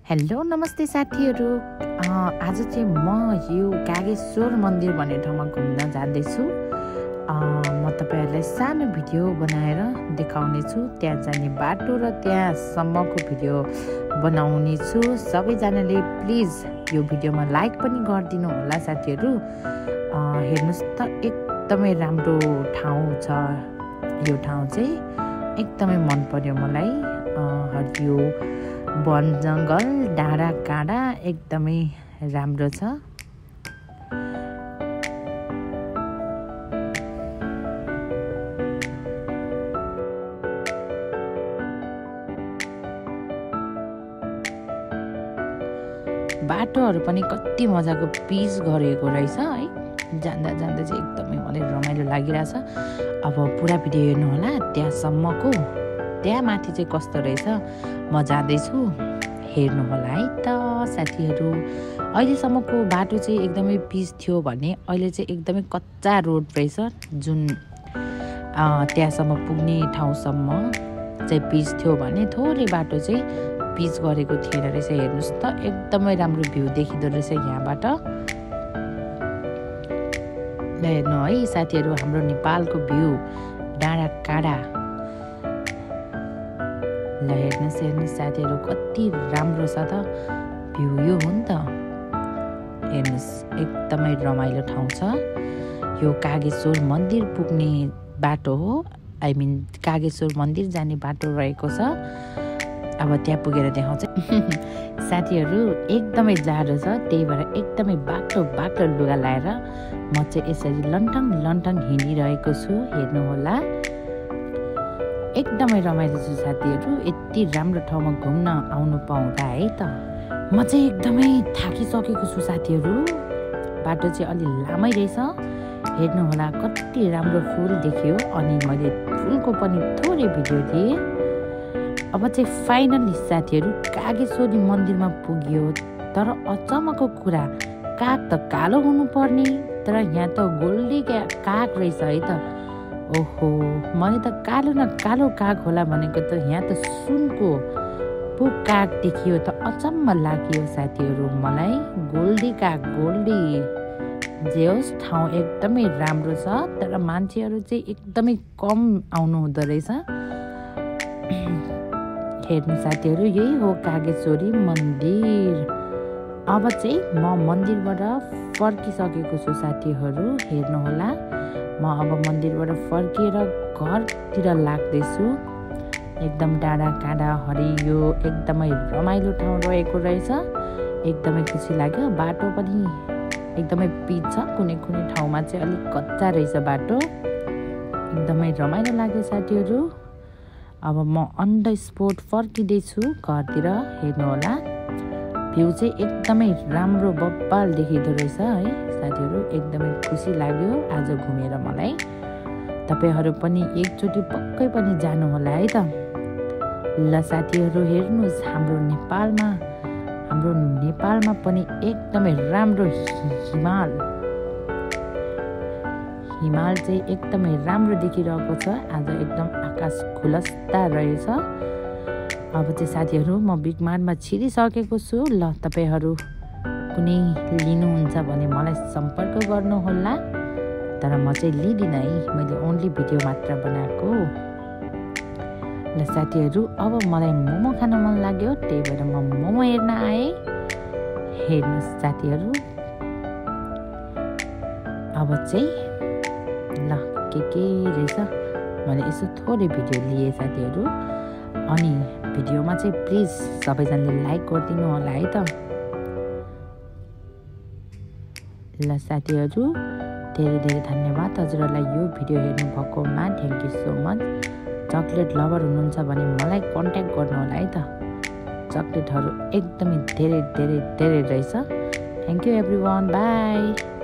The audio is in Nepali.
हेलो नमस्ते साथीहरू। आज चाहिँ म यो कागेश्वर मन्दिर भन्ने ठाउँमा घुम्न जाँदैछु। म तपाईहरुलाई सानो भिडियो बनाएर देखाउने छु। त्यहाँ जाने बाटो र त्यहाँसम्मको भिडियो बनाउने छु। सबैजनाले प्लिज यो भिडियोमा लाइक पनि गरिदिनु होला साथीहरू। हेर्नुस् त एकदमै राम्रो ठाउँ छ। यो ठाउँ चाहिँ एकदमै मन पर्यो मलाई। हरियो वन जङ्गल डाँडा काँडा एकदमै राम्रो छ। बाटोहरू पनि कति मजाको पिच गरेको रहेछ है। जाँदा जाँदा चाहिँ एकदमै मलाई रमाइलो लागिरहेछ। अब पुरा भिडियो हेर्नु होला त्यहाँसम्मको। त्यहाँ माथि चाहिँ कस्तो रहेछ म जाँदैछु, हेर्नु होला है त साथीहरू। अहिलेसम्मको बाटो चाहिँ एकदमै पिच थियो भने अहिले चाहिँ एकदमै कच्चा रोड रहेछ। जुन त्यहाँसम्म पुग्ने ठाउँसम्म चाहिँ पिच थियो भने थोरै बाटो चाहिँ पिच गरेको थिएन रहेछ। हेर्नुहोस् त एकदमै राम्रो भ्यू देखिँदो रहेछ यहाँबाट। ल हेर्नु है साथीहरू, हाम्रो नेपालको भ्यू डाँडा काँडा। ल हेर्नुहोस् साथीहरू, कति राम्रो छ त भ्यू। यो हो नि त, हेर्नुहोस् एकदमै रमाइलो ठाउँ छ। यो कागेश्वर मन्दिर पुग्ने बाटो हो। कागेश्वर मन्दिर जाने बाटो रहेको छ। अब त्यहाँ पुगेर देखाउँछ साथीहरू। एकदमै जाडो छ, त्यही भएर एकदमै बाक्लो बाक्लो लुगा लाएर म चाहिँ यसरी लन्ठङ हिँडिरहेको छु। हेर्नु होला, एकदमै रमाइलो छ साथीहरू। यति राम्रो ठाउँमा घुम्न आउनु पाउँदा है त। म चाहिँ एकदमै थाकिसकेको छु साथीहरू। बाटो चाहिँ अलि लामै रहेछ। हेर्नु होला कति राम्रो फुल देखियो। अनि मैले फुलको पनि थोरै भिडियो दिएँ। अब चाहिँ फाइनली साथीहरू कागेश्वरी मन्दिरमा पुग्यो। तर अचम्मको कुरा, काग त कालो हुनुपर्ने, तर यहाँ त गोल्डी काग रहेछ है त। ओहो, मैले त कालो न कालो काग होला भनेको त यहाँ त सुनको पो काग देखियो त अचम्म लाग्यो साथीहरू मलाई। गोल्डी काग, गोल्डी। जे होस् ठाउँ एकदमै राम्रो छ, तर मान्छेहरू चाहिँ एकदमै कम आउनु हुँदो रहेछ। हेर्नु साथीहरू, यही हो कागेश्वरी मन्दिर। अब चाहिँ म मन्दिरबाट फर्किसकेको छु साथीहरू। हेर्नु होला, म अब मन्दिरबाट फर्किएर घरतिर लाग्दैछु। एकदम डाँडा काँडा हरियो एकदमै रमाइलो ठाउँ रहेको रहेछ। एकदमै खुसी लाग्यो। बाटो पनि एकदमै पिच छ, कुनै कुनै ठाउँमा चाहिँ अलिक कच्चा रहेछ बाटो। एकदमै रमाइलो लाग्यो साथीहरू। अब म अन द स्पोट फर्किँदैछु घरतिर। हेर्नु होला, भ्यू चाहिँ एकदमै राम्रो बब्बाल देखिँदो रहेछ है साथीहरू। एकदमै खुसी लाग्यो आज घुमेर मलाई। तपाईहरू पनि एकचोटि पक्कै पनि जानु होला है त। ल साथीहरू हेर्नुहोस्, हाम्रो नेपालमा पनि एकदमै राम्रो हिमाल चाहिँ एकदमै राम्रो देखिरहेको छ। आज एकदम आकाश खुलस्ता रहेछ। अब चाहिँ साथीहरू म बिगमार्टमा छिरिसकेको छु। ल तपाईहरू कुनै लिनुहुन्छ भने मलाई सम्पर्क गर्नुहोला। तर म चाहिँ लिँदिनँ है, मैले ओन्ली भिडियो मात्र बनाएको। ल साथीहरू, अब मलाई मोमो खान मन लाग्यो, त्यही भएर म मोमो हेर्न आएँ। हेर्नुहोस् साथीहरू, अब चाहिँ ल के रहेछ, मैले यसो थोरै भिडियो लिएँ साथीहरू। अनि भिडियोमा चाहिँ प्लिज सबैजनाले लाइक गरिदिनु होला है त। ल साथीहरू, धेरै धेरै धन्यवाद हजुरहरूलाई यो भिडियो हेर्नु भएकोमा। Thank you so much. Chocolate lover हुनुहुन्छ भने मलाई कन्ट्याक्ट गर्नु होला है त। चक्लेटहरू एकदमै धेरै धेरै धेरै रहेछ। Thank you everyone, by.